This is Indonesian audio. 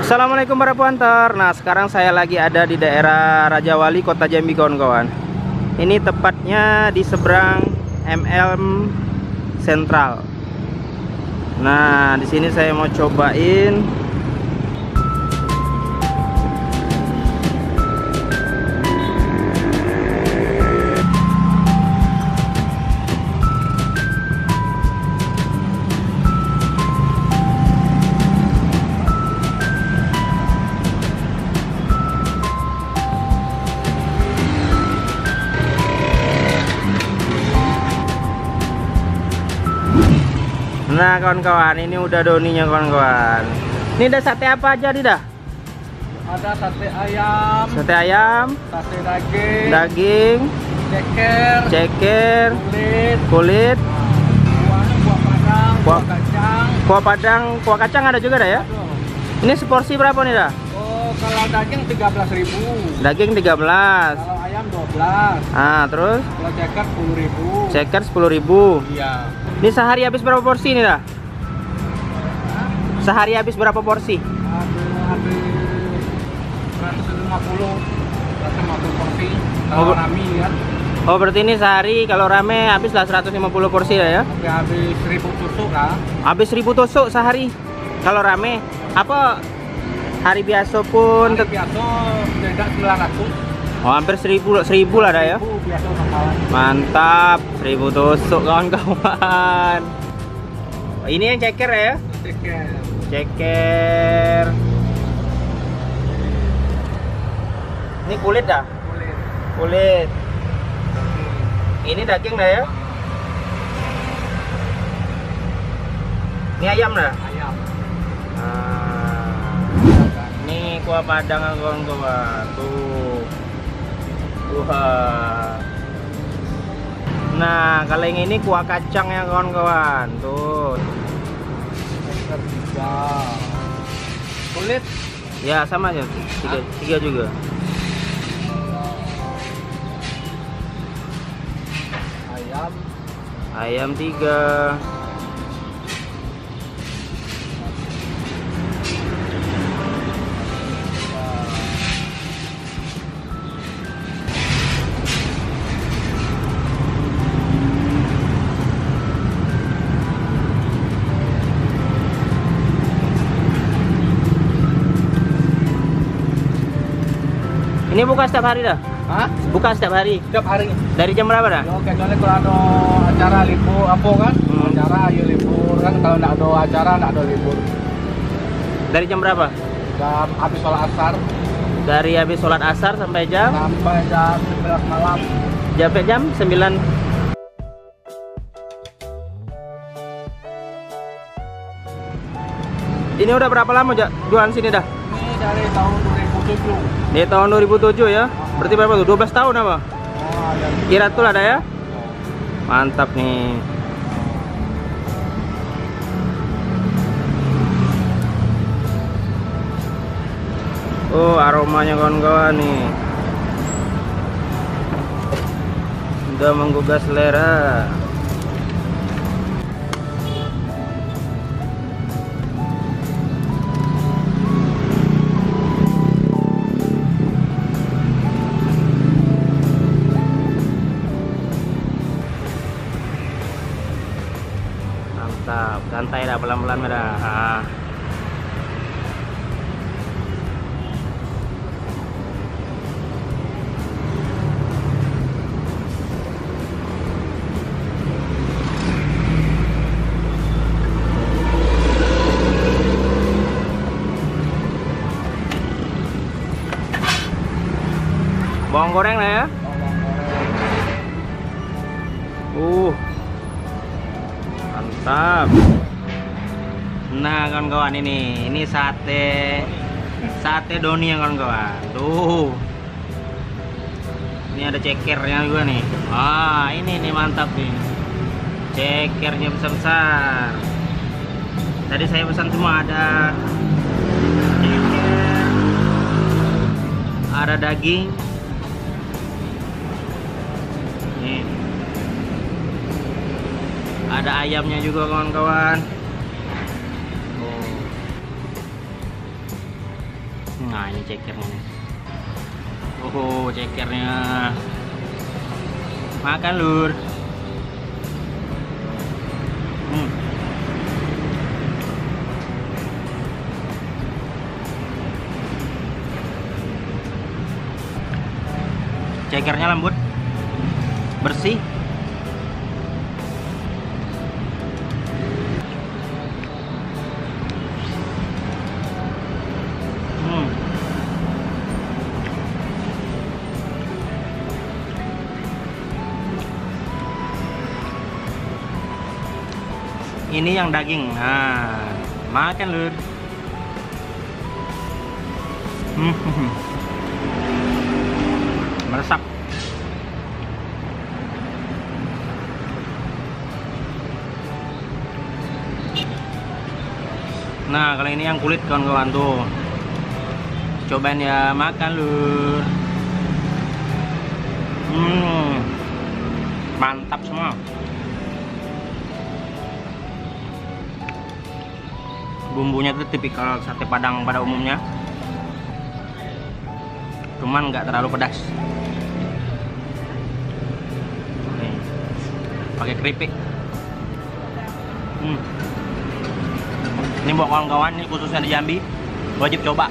Assalamualaikum para puanter. Nah, sekarang saya lagi ada di daerah Raja Wali, Kota Jambi, kawan-kawan. Ini tepatnya di seberang MLM Sentral. Nah, di sini saya mau cobain Nah kawan-kawan, ini udah doninya kawan-kawan. Ini ada sate apa aja nih dah? Ada sate ayam, sate daging, ceker, kulit, kuah kacang ada juga dah ya? Ini seporsi berapa nih dah? Oh, kalau daging 13.000. Daging 13. Kalau ayam 12. Ah, terus? Kalau ceker 10.000. Ceker 10.000. Iya. Ini sehari habis berapa porsi nih dah? Sehari habis berapa porsi? Habis 150 porsi. Kalau rame kan. Oh, berarti ini sehari kalau rame habis lah 150 porsi lah ya? Habis 1000 tusuk kan? Habis 1000 tusuk sehari. Kalau rame, apa hari biasa pun? Hari biasa tidak 900. Oh, hampir 1000 lah dah ya? 1000 biasa sama. Mantap, 1000 tusuk kawan-kawan. Oh, ini yang ceker ya? Ceker. Ini kulit dah? Kulit. Ini daging dah ya? Ini ayam dah? Ayam. Ini kuah padang kawan-kawan. Tuh. Wah. Nah, kalau yang ini kuah kacang ya kawan-kawan. Tuh. Kulit Ya sama aja. Tiga juga. Ayam 3. Ini buka setiap hari dah? Hah? Buka setiap hari? Setiap hari. Dari jam berapa dah? Oke, soalnya kalau ada acara libur apa kan? Acara ya libur kan, kalau nggak ada acara nggak ada libur. Dari jam berapa? Jam habis sholat asar. Dari habis sholat asar sampai jam? Sampai jam 11 malam. Sampai jam 9. Ini udah berapa lama jualan sini dah? Ini dari tahun 2007. Di tahun 2007 ya? Berarti berapa tuh? 12 tahun apa? Oh, ada. Kira tuh ada ya? Mantap nih. Oh, aromanya kawan-kawan nih. Udah menggugah selera. Mantap, santai dah, pelan-pelan dah. Bawang goreng lah ya. Mantap. Nah kawan-kawan, ini sate doni ya kawan-kawan. Tuh. Ini ada cekernya juga nih. Ah, ini nih mantap nih. Cekernya besar-besar. Tadi saya pesan semua, ada ceker, ada daging. Nih. Ada ayamnya juga kawan-kawan. Nah, ini cekernya nih. Oh, cekernya. Makan, Lur. Cekernya lembut, bersih. Ini yang daging. Nah, makan, Lur. Meresap. Nah, kalau ini yang kulit kawan-kawan tuh. Cobain ya, makan, Lur. Mantap semua. Bumbunya tuh tipikal sate Padang pada umumnya, cuman nggak terlalu pedas. Nih, pakai keripik. Ini buat kawan-kawan, ini khususnya di Jambi, wajib coba.